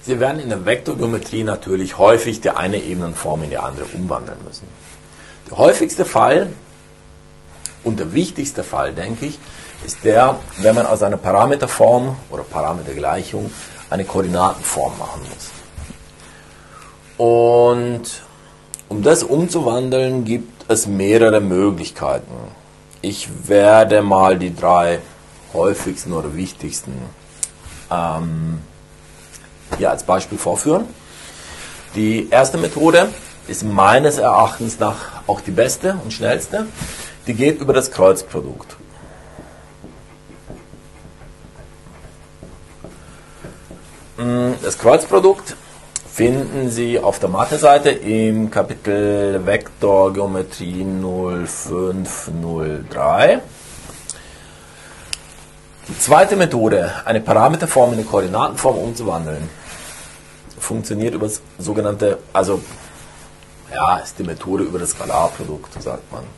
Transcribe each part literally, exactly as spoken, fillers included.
Sie werden in der Vektorgeometrie natürlich häufig die eine Ebenenform in die andere umwandeln müssen. Der häufigste Fall und der wichtigste Fall, denke ich, ist der, wenn man aus einer Parameterform oder Parametergleichung eine Koordinatenform machen muss. Und um das umzuwandeln, gibt es mehrere Möglichkeiten. Ich werde mal die drei häufigsten oder wichtigsten ähm, hier als Beispiel vorführen. Die erste Methode ist meines Erachtens nach auch die beste und schnellste. Die geht über das Kreuzprodukt. Das Kreuzprodukt finden Sie auf der Mathe-Seite im Kapitel Vektorgeometrie null fünf null drei. Die zweite Methode, eine Parameterform in eine Koordinatenform umzuwandeln, funktioniert über das sogenannte, also ja, ist die Methode über das Skalarprodukt, sagt man.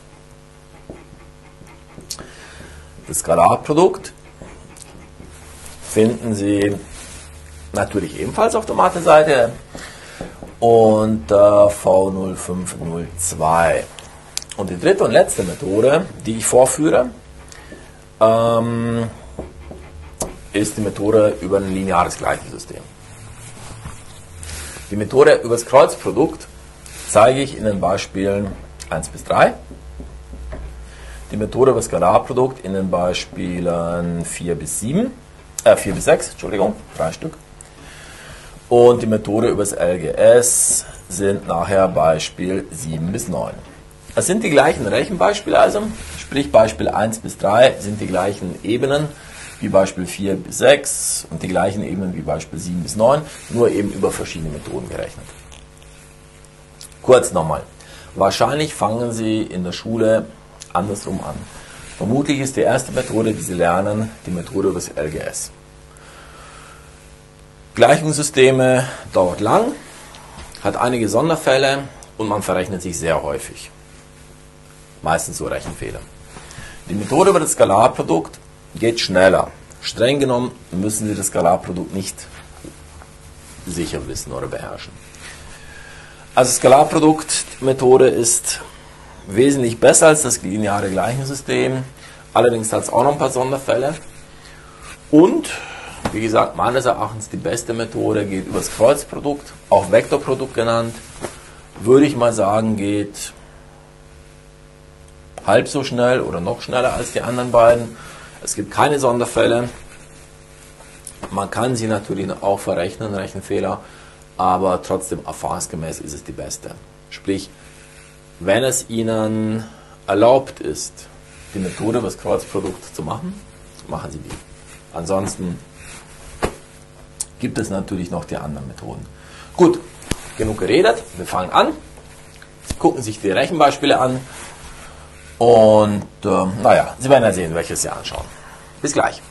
Das Skalarprodukt finden Sie natürlich ebenfalls auf der Mathe-Seite unter V null fünf null zwei. Und die dritte und letzte Methode, die ich vorführe, ähm, ist die Methode über ein lineares Gleichungssystem. Die Methode über das Kreuzprodukt zeige ich in den Beispielen eins bis drei. Die Methode über das Skalarprodukt in den Beispielen vier bis sieben, äh vier bis sechs, Entschuldigung, drei Stück. Und die Methode über das L G S sind nachher Beispiel sieben bis neun. Es sind die gleichen Rechenbeispiele also, sprich Beispiel eins bis drei sind die gleichen Ebenen wie Beispiel vier bis sechs und die gleichen Ebenen wie Beispiel sieben bis neun, nur eben über verschiedene Methoden gerechnet. Kurz nochmal, wahrscheinlich fangen Sie in der Schule andersrum an. Vermutlich ist die erste Methode, die Sie lernen, die Methode über das L G S. Gleichungssysteme dauert lang, hat einige Sonderfälle und man verrechnet sich sehr häufig. Meistens so Rechenfehler. Die Methode über das Skalarprodukt geht schneller. Streng genommen müssen Sie das Skalarprodukt nicht sicher wissen oder beherrschen. Also Skalarprodukt-Methode ist wesentlich besser als das lineare Gleichungssystem. Allerdings hat es auch noch ein paar Sonderfälle. Und, wie gesagt, meines Erachtens die beste Methode geht über das Kreuzprodukt, auch Vektorprodukt genannt. Würde ich mal sagen, geht halb so schnell oder noch schneller als die anderen beiden. Es gibt keine Sonderfälle. Man kann sie natürlich auch verrechnen, Rechenfehler, aber trotzdem erfahrungsgemäß ist es die beste. Sprich, wenn es Ihnen erlaubt ist, die Methode über das Kreuzprodukt zu machen, machen Sie die. Ansonsten gibt es natürlich noch die anderen Methoden. Gut, genug geredet, wir fangen an. Sie gucken sich die Rechenbeispiele an und äh, naja, Sie werden ja sehen, welches Sie anschauen. Bis gleich.